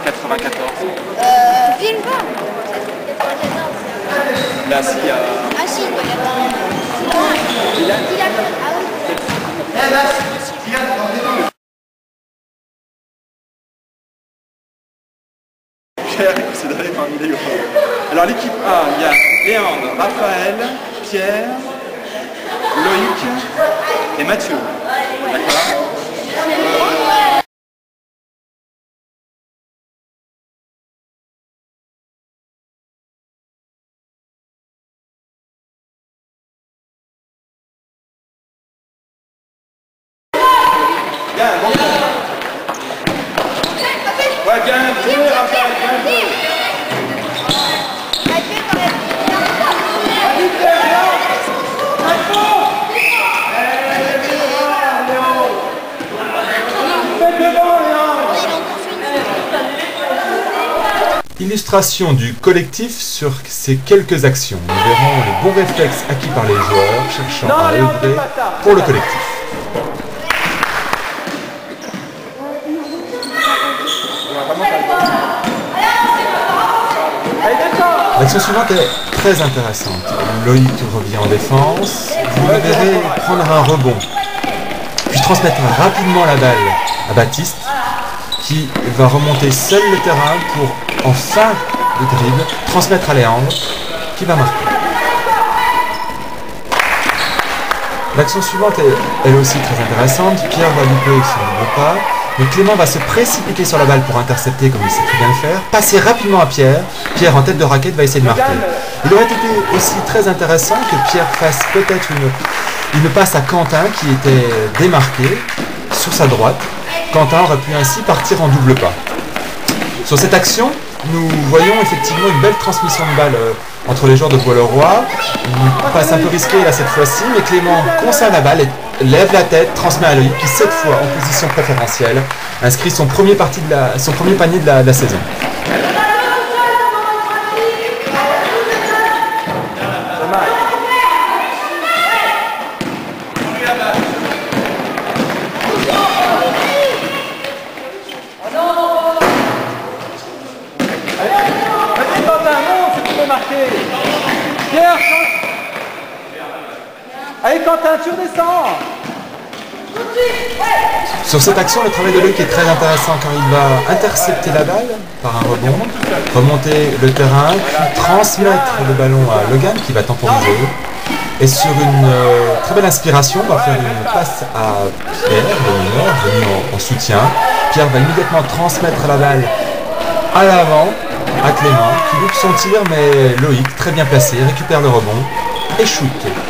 94. Ville pas. Là, s'il y a... Ah si, il doit y avoir un... Dylan. Ah oui. Pierre est considéré parmi les grands. Alors l'équipe A, il y a Léandre, Raphaël, Pierre, Loïc et Mathieu. D'accord? Bien, bon point. Ouais, bien joué, Raphaël, bien joué. Illustration du collectif sur ces quelques actions. Nous verrons les bons réflexes acquis par les joueurs cherchant à œuvrer pour le collectif. L'action suivante est très intéressante. Loïc revient en défense. Vous le verrez prendre un rebond, puis transmettre rapidement la balle à Baptiste, qui va remonter seul le terrain pour, en fin de dribble, transmettre à Léandre, qui va marquer. L'action suivante est elle aussi très intéressante. Pierre va louper son double pas, mais Clément va se précipiter sur la balle pour intercepter comme il sait très bien le faire, passer rapidement à Pierre. Pierre en tête de raquette va essayer de marquer. Il aurait été aussi très intéressant que Pierre fasse peut-être une passe à Quentin qui était démarqué sur sa droite. Quentin aurait pu ainsi partir en double pas. Sur cette action, nous voyons effectivement une belle transmission de balle entre les joueurs de Bois-le-Roi. Une passe un peu risquée là cette fois-ci, mais Clément conserve la balle et lève la tête, transmet à Loïc qui cette fois en position préférentielle inscrit son premier panier de la saison. Pierre, allez Quentin, tu redescends. Sur cette action, le travail de Loïc est très intéressant car il va intercepter la balle par un rebond, remonter le terrain, puis transmettre le ballon à Logan qui va temporiser. Et sur une très belle inspiration, on va faire une passe à Pierre, le mineur, venu en soutien. Pierre va immédiatement transmettre la balle à l'avant à Clément qui loupe son tir, mais Loïc, très bien placé, récupère le rebond et shoot.